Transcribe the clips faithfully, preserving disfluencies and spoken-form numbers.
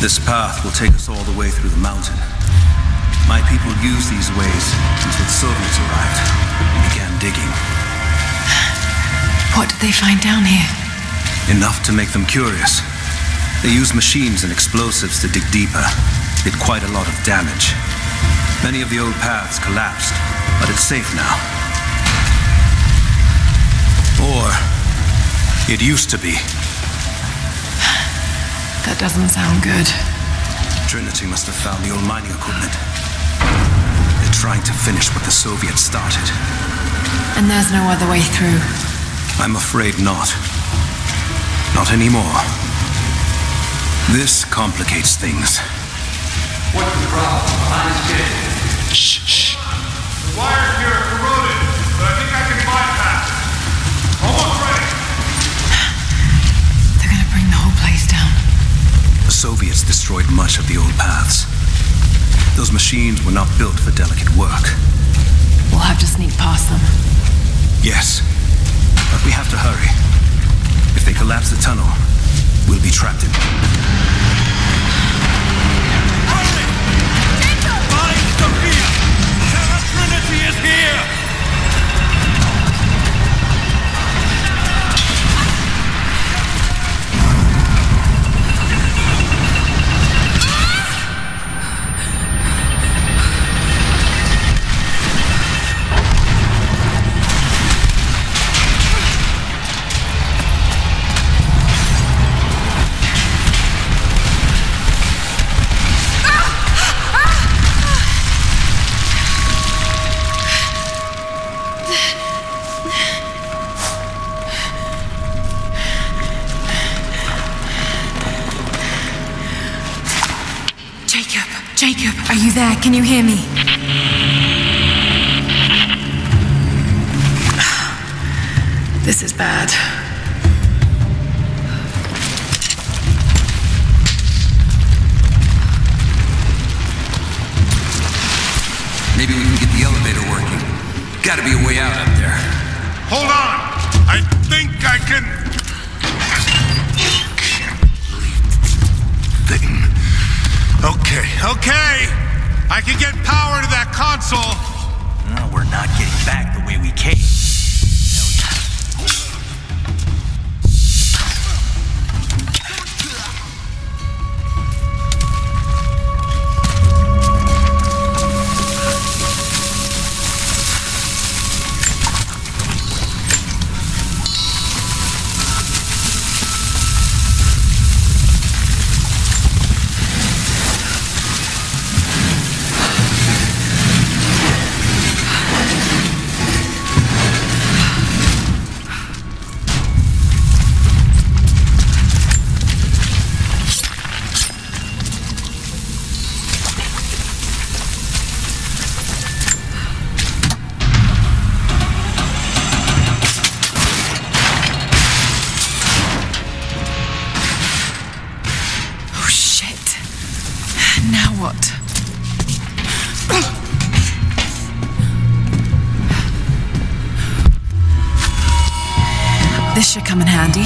This path will take us all the way through the mountain. My people used these ways until the Soviets arrived and began digging. What did they find down here? Enough to make them curious. They used machines and explosives to dig deeper. Did quite a lot of damage. Many of the old paths collapsed, but it's safe now. Or it used to be. That doesn't sound good. Trinity must have found the old mining equipment. They're trying to finish what the Soviets started. And there's no other way through? I'm afraid not. Not anymore. This complicates things. What's the problem? Behind his kid. Shh, shh. The wires here are corroded, but I think I can bypass it. Almost ready. They're gonna bring the whole place down. The Soviets destroyed much of the old paths. Those machines were not built for delicate work. We'll have to sneak past them. Yes, but we have to hurry. If they collapse the tunnel, we'll be trapped in it. Trinity is here! Jacob, are you there? Can you hear me? This is bad. Maybe we can get the elevator working. Gotta be a way out up there. Hold on! I think I can... Thing. Okay, okay! I can get power to that console! No, we're not getting back the way we came. This should come in handy.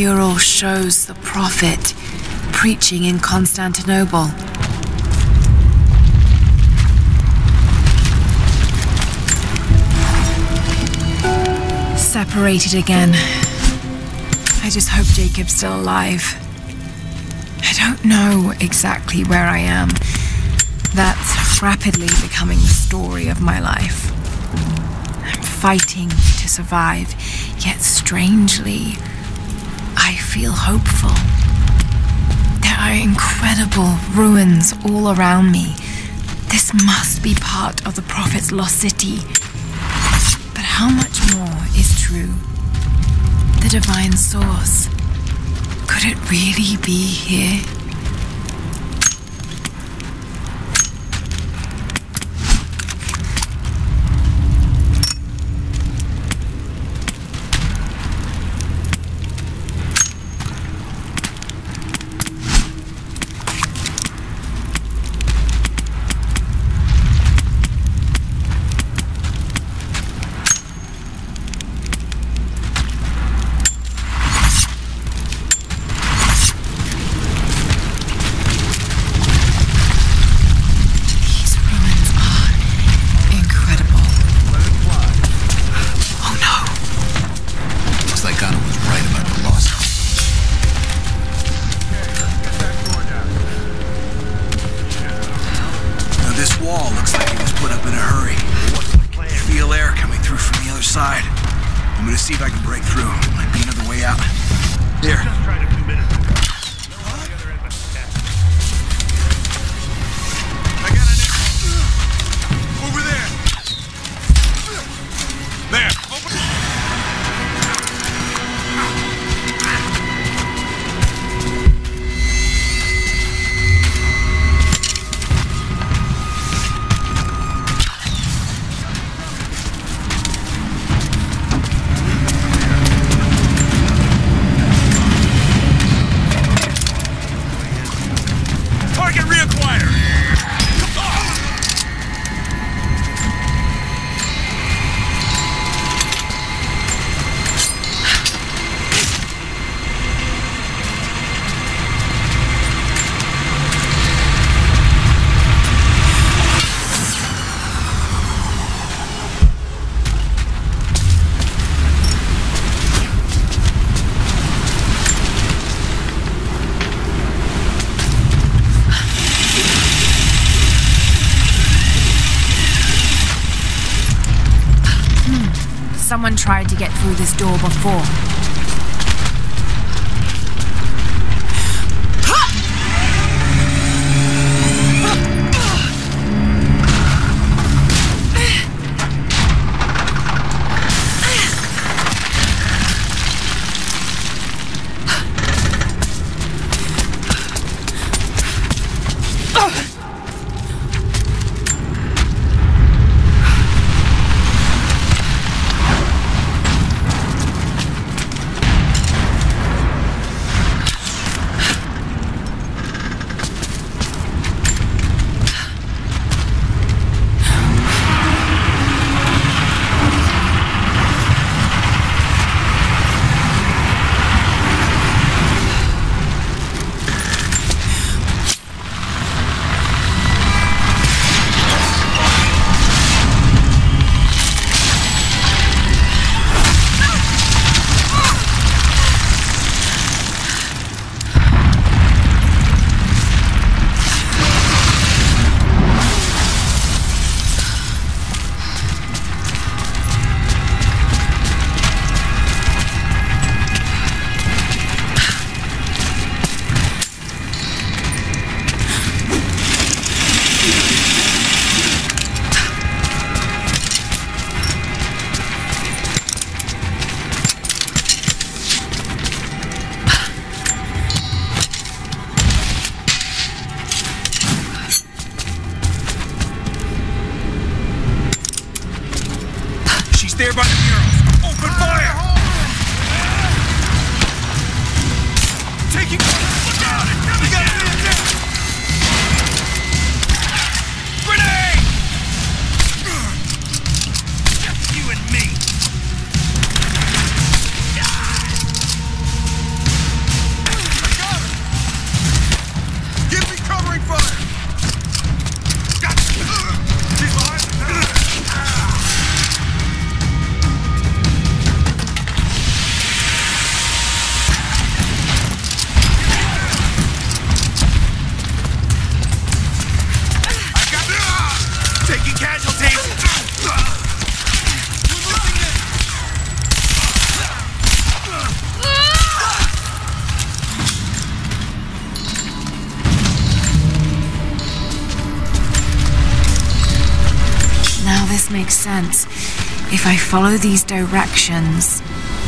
mural shows the prophet preaching in Constantinople. Separated again. I just hope Jacob's still alive. I don't know exactly where I am. That's rapidly becoming the story of my life. I'm fighting to survive, yet strangely, I feel hopeful. There are incredible ruins all around me. This must be part of the Prophet's lost city. But how much more is true? The divine source. Could it really be here? Someone tried to get through this door before. There by the murals. Open fire! Taking fire! Look out! It's coming down! Grenade! Just you and me. this makes sense. If I follow these directions...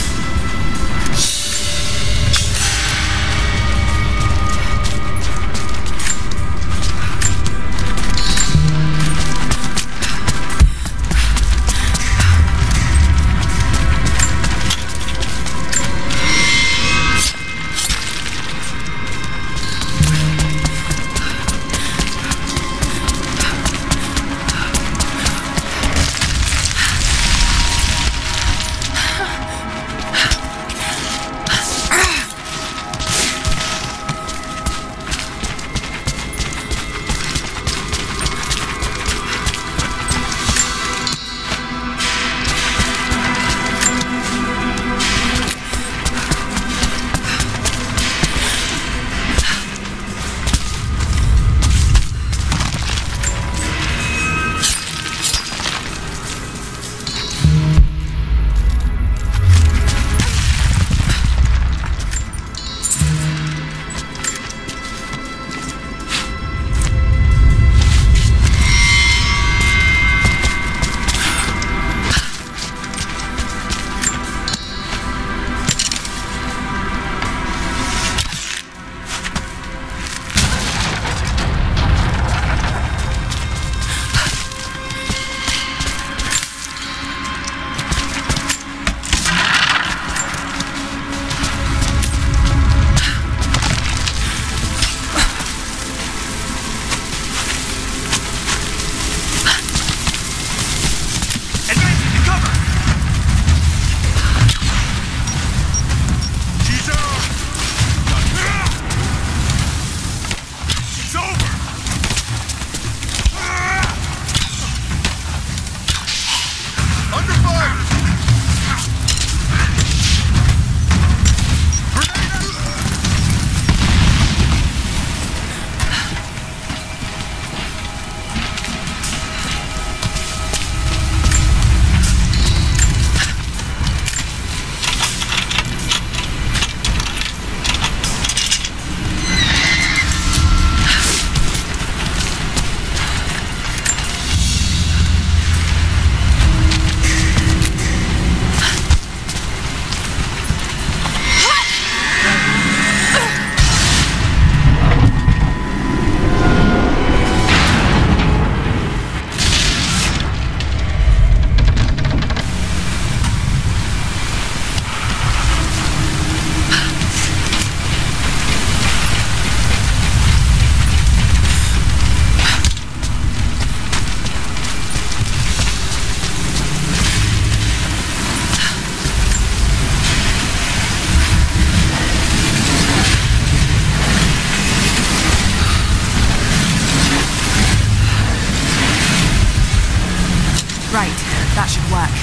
Right, that should work.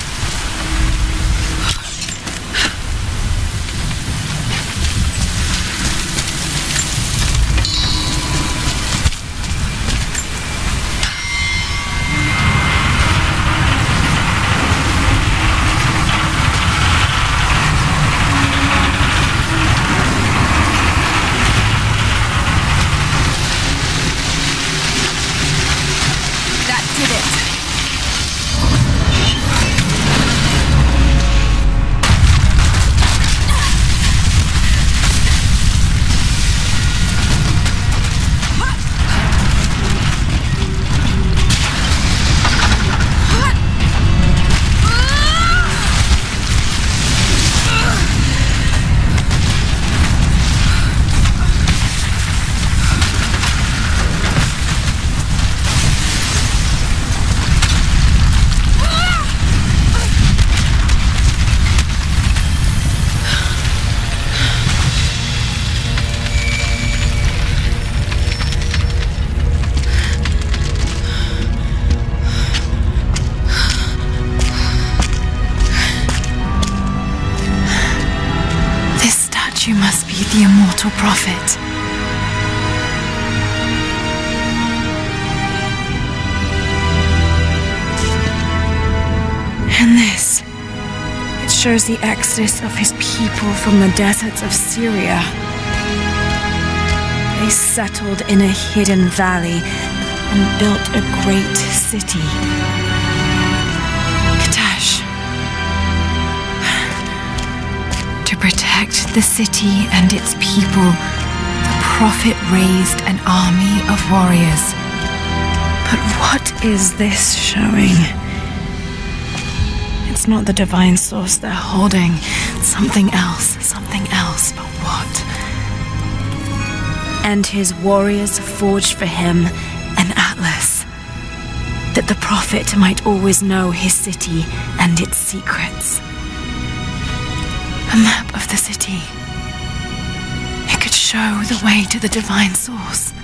That did it. You must be the immortal prophet. And this, it shows the exodus of his people from the deserts of Syria. They settled in a hidden valley and built a great city. protect the city and its people, the Prophet raised an army of warriors. But what is this showing? It's not the divine source they're holding. Something else, something else, but what? And his warriors forged for him an atlas, that the Prophet might always know his city and its secrets. A map of the city. It could show the way to the divine source.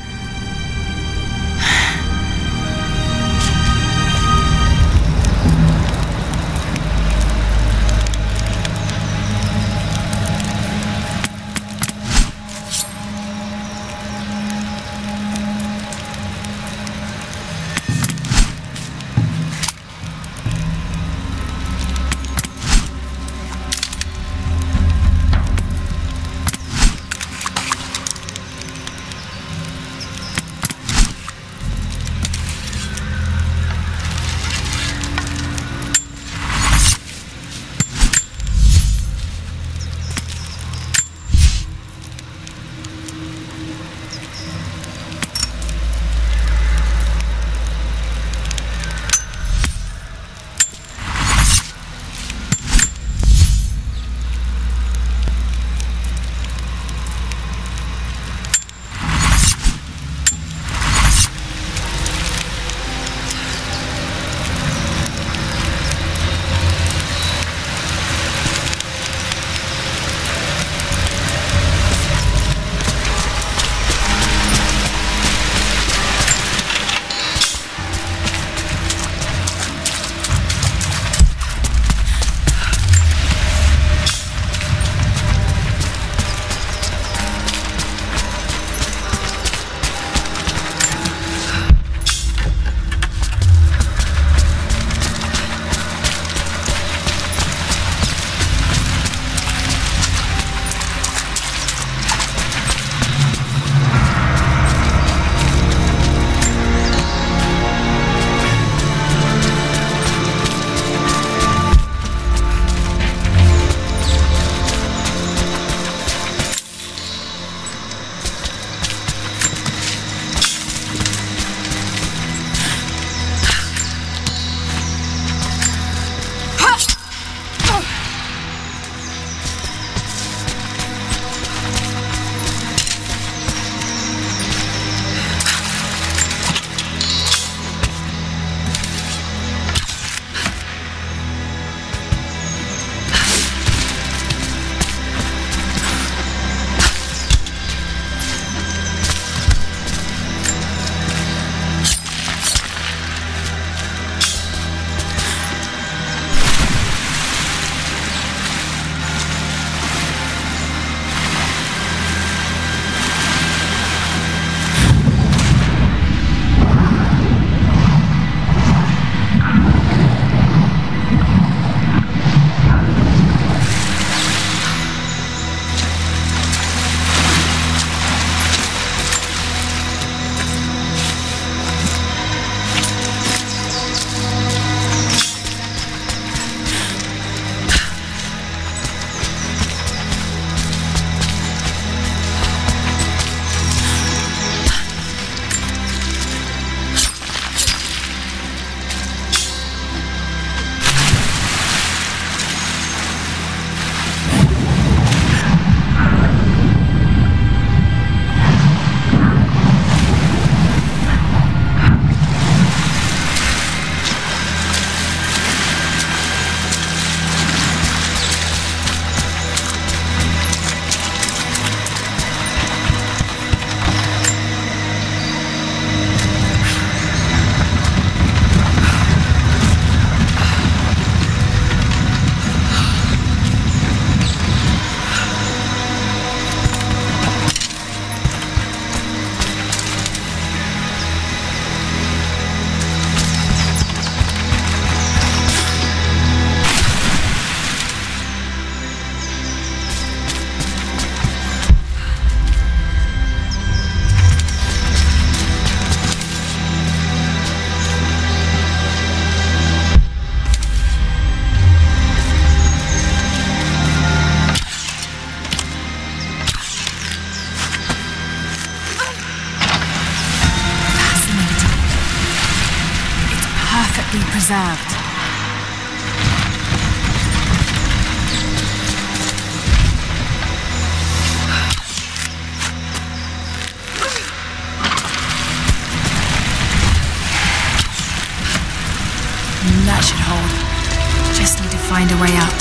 be preserved. That should hold. Just need to find a way up.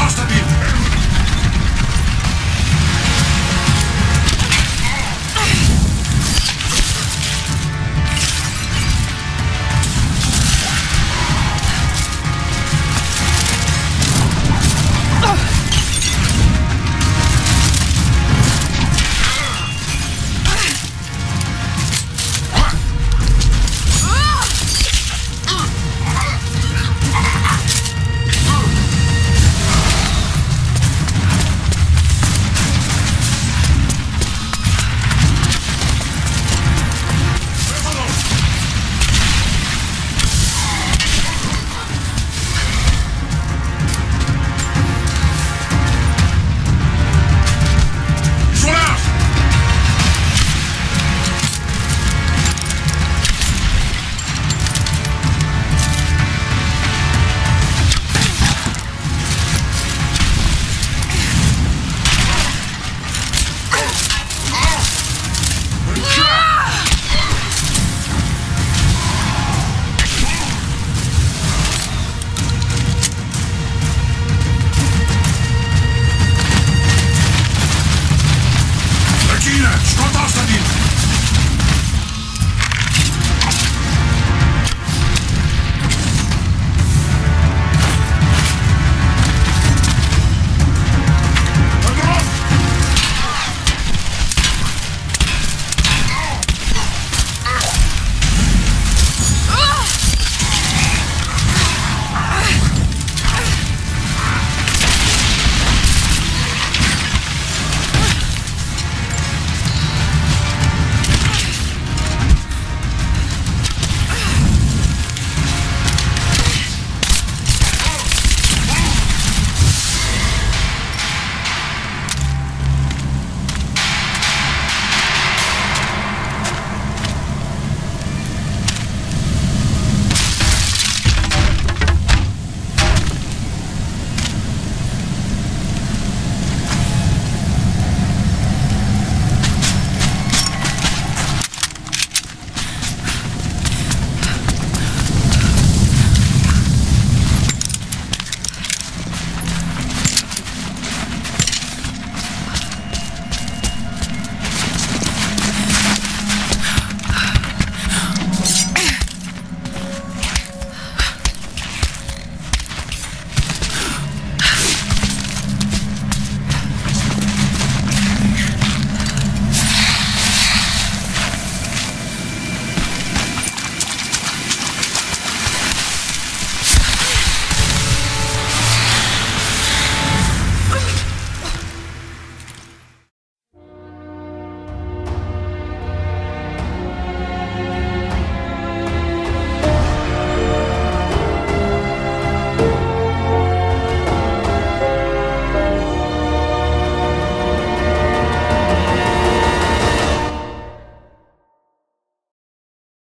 Zostaw mnie!